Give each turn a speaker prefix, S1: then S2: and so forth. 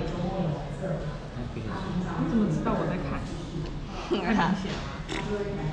S1: 你怎么知道我在看？太明显了。